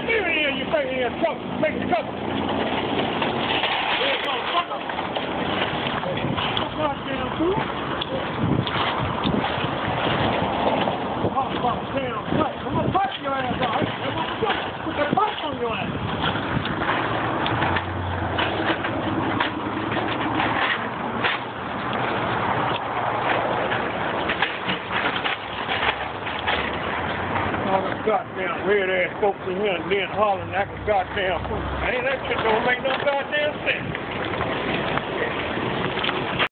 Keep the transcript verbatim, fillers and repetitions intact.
damn mirror in you think in trouble. Make the trouble. There you go, sucker. Goddamn fool. Oh, goddamn punch. I'm gonna punch your ass out. That's what I'm doing. Put that punch on your ass. Goddamn weird ass folks in here and then hollering like a goddamn fool. Ain't that shit don't make no goddamn sense.